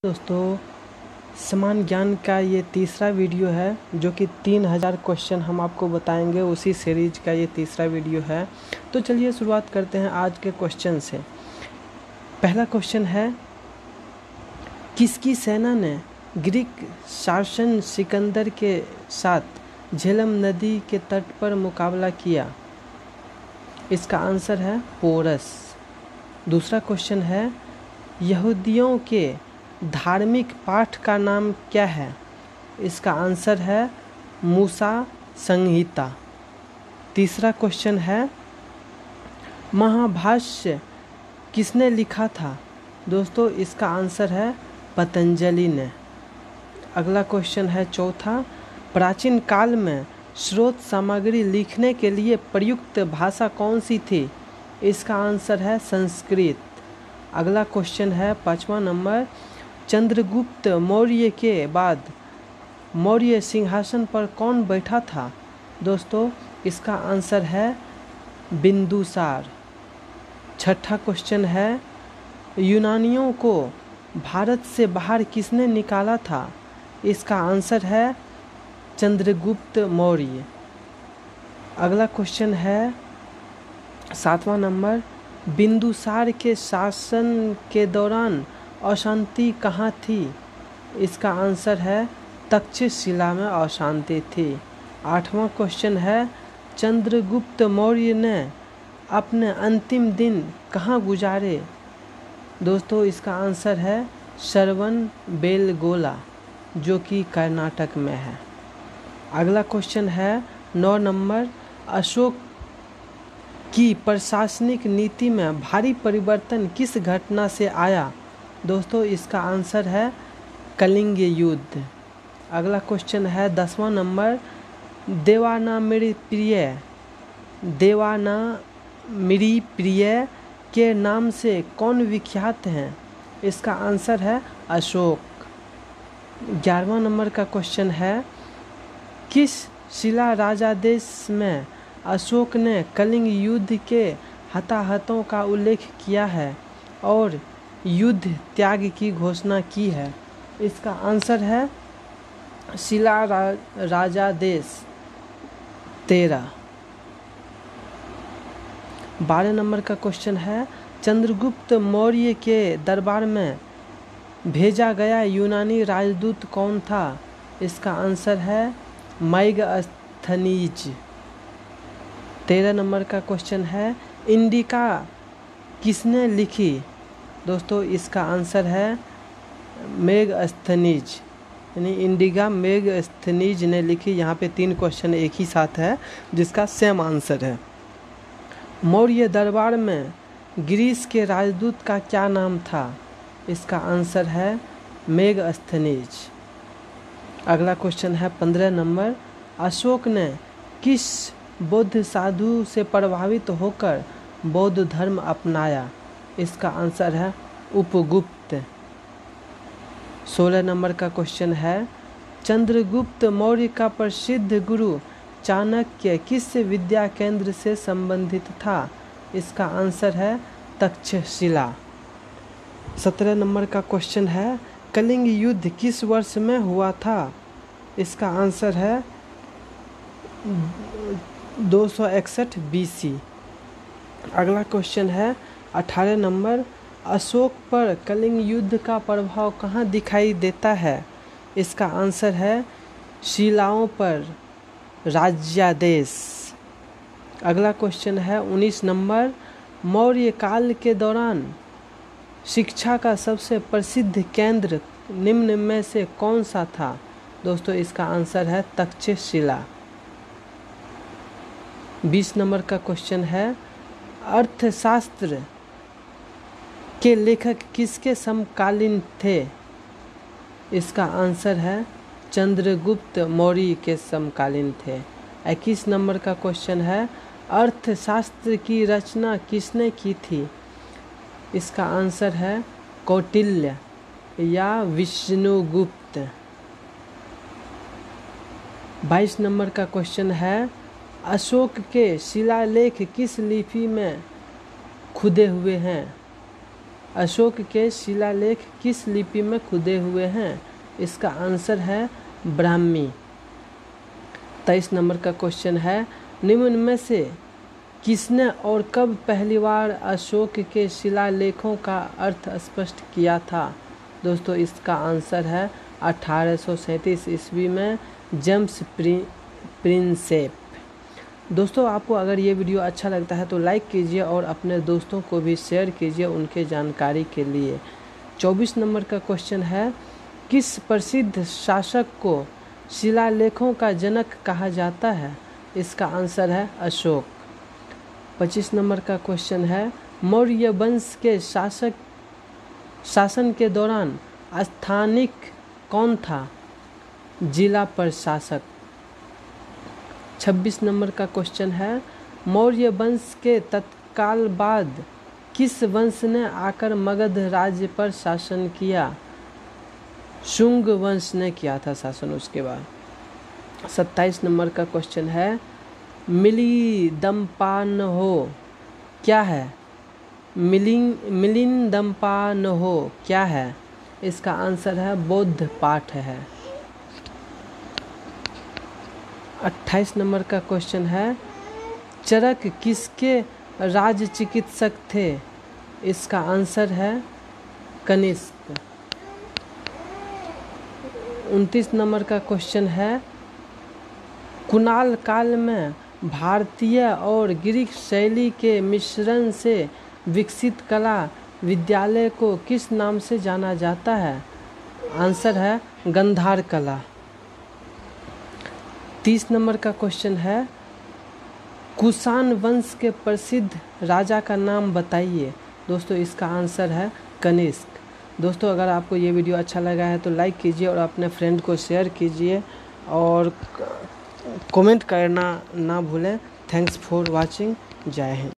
दोस्तों, समान ज्ञान का ये तीसरा वीडियो है जो कि 3000 क्वेश्चन हम आपको बताएंगे। उसी सीरीज का ये तीसरा वीडियो है। तो चलिए शुरुआत करते हैं आज के क्वेश्चन से। पहला क्वेश्चन है, किसकी सेना ने ग्रीक शासन सिकंदर के साथ झेलम नदी के तट पर मुकाबला किया? इसका आंसर है पोरस। दूसरा क्वेश्चन है, यहूदियों के धार्मिक पाठ का नाम क्या है? इसका आंसर है मूसा संहिता। तीसरा क्वेश्चन है, महाभाष्य किसने लिखा था? दोस्तों, इसका आंसर है पतंजलि ने। अगला क्वेश्चन है चौथा, प्राचीन काल में स्रोत सामग्री लिखने के लिए प्रयुक्त भाषा कौन सी थी? इसका आंसर है संस्कृत। अगला क्वेश्चन है 5वां नंबर, चंद्रगुप्त मौर्य के बाद मौर्य सिंहासन पर कौन बैठा था? दोस्तों, इसका आंसर है बिंदुसार। छठा क्वेश्चन है, यूनानियों को भारत से बाहर किसने निकाला था? इसका आंसर है चंद्रगुप्त मौर्य। अगला क्वेश्चन है 7वां नंबर, बिंदुसार के शासन के दौरान अशांति कहाँ थी? इसका आंसर है तक्षशिला में अशांति थी। 8वां क्वेश्चन है, चंद्रगुप्त मौर्य ने अपने अंतिम दिन कहाँ गुजारे? दोस्तों, इसका आंसर है श्रवण बेलगोला जो कि कर्नाटक में है। अगला क्वेश्चन है 9 नंबर, अशोक की प्रशासनिक नीति में भारी परिवर्तन किस घटना से आया? दोस्तों, इसका आंसर है कलिंग युद्ध। अगला क्वेश्चन है 10वां नंबर, देवानामिरी प्रिय के नाम से कौन विख्यात हैं? इसका आंसर है अशोक। 11वां नंबर का क्वेश्चन है, किस शिला राजादेश में अशोक ने कलिंग युद्ध के हताहतों का उल्लेख किया है और युद्ध त्याग की घोषणा की है? इसका आंसर है शिला राजादेश 13। 12 नंबर का क्वेश्चन है, चंद्रगुप्त मौर्य के दरबार में भेजा गया यूनानी राजदूत कौन था? इसका आंसर है मेगास्थनीज। 13 नंबर का क्वेश्चन है, इंडिका किसने लिखी? दोस्तों, इसका आंसर है मेगास्थनीज, यानी इंडिका मेगास्थनीज ने लिखी। यहाँ पे 3 क्वेश्चन एक ही साथ है जिसका सेम आंसर है। मौर्य दरबार में ग्रीस के राजदूत का क्या नाम था? इसका आंसर है मेगास्थनीज। अगला क्वेश्चन है 15 नंबर, अशोक ने किस बौद्ध साधु से प्रभावित होकर बौद्ध धर्म अपनाया? इसका आंसर है उपगुप्त। 16 नंबर का क्वेश्चन है, चंद्रगुप्त मौर्य का प्रसिद्ध गुरु चाणक्य किस विद्या केंद्र से संबंधित था? इसका आंसर है तक्षशिला। 17 नंबर का क्वेश्चन है, कलिंग युद्ध किस वर्ष में हुआ था? इसका आंसर है 261 BC। अगला क्वेश्चन है 18 नंबर, अशोक पर कलिंग युद्ध का प्रभाव कहाँ दिखाई देता है? इसका आंसर है शिलाओं पर राज्यादेश। अगला क्वेश्चन है 19 नंबर, मौर्य काल के दौरान शिक्षा का सबसे प्रसिद्ध केंद्र निम्न में से कौन सा था? दोस्तों, इसका आंसर है तक्षशिला। 20 नंबर का क्वेश्चन है, अर्थशास्त्र के लेखक किसके समकालीन थे? इसका आंसर है चंद्रगुप्त मौर्य के समकालीन थे। 21 नंबर का क्वेश्चन है, अर्थशास्त्र की रचना किसने की थी? इसका आंसर है कौटिल्य या विष्णुगुप्त। 22 नंबर का क्वेश्चन है, अशोक के शिलालेख किस लिपि में खुदे हुए हैं? अशोक के शिलालेख किस लिपि में खुदे हुए हैं? इसका आंसर है ब्राह्मी। 23 नंबर का क्वेश्चन है, निम्न में से किसने और कब पहली बार अशोक के शिलालेखों का अर्थ स्पष्ट किया था? दोस्तों इसका आंसर है 1837 ईस्वी में जेम्स प्रिंसेप। दोस्तों आपको अगर ये वीडियो अच्छा लगता है तो लाइक कीजिए और अपने दोस्तों को भी शेयर कीजिए उनके जानकारी के लिए। 24 नंबर का क्वेश्चन है, किस प्रसिद्ध शासक को शिलालेखों का जनक कहा जाता है? इसका आंसर है अशोक। 25 नंबर का क्वेश्चन है, मौर्य वंश के शासन के दौरान स्थानिक कौन था? जिला प्रशासक। 26 नंबर का क्वेश्चन है, मौर्य वंश के तत्काल बाद किस वंश ने आकर मगध राज्य पर शासन किया? शुंग वंश ने किया था शासन उसके बाद। 27 नंबर का क्वेश्चन है, मिलिंदपान्हो क्या है? मिलिंदपान्हो क्या है? इसका आंसर है बौद्ध पाठ है। 28 नंबर का क्वेश्चन है, चरक किसके राज चिकित्सक थे? इसका आंसर है कनिष्क। 29 नंबर का क्वेश्चन है, कुणाल काल में भारतीय और ग्रीक शैली के मिश्रण से विकसित कला विद्यालय को किस नाम से जाना जाता है? आंसर है गंधार कला। 30 नंबर का क्वेश्चन है, कुषाण वंश के प्रसिद्ध राजा का नाम बताइए। दोस्तों इसका आंसर है कनिष्क। दोस्तों अगर आपको ये वीडियो अच्छा लगा है तो लाइक कीजिए और अपने फ्रेंड को शेयर कीजिए और कमेंट करना ना भूलें। Thanks for watching. जय हिंद।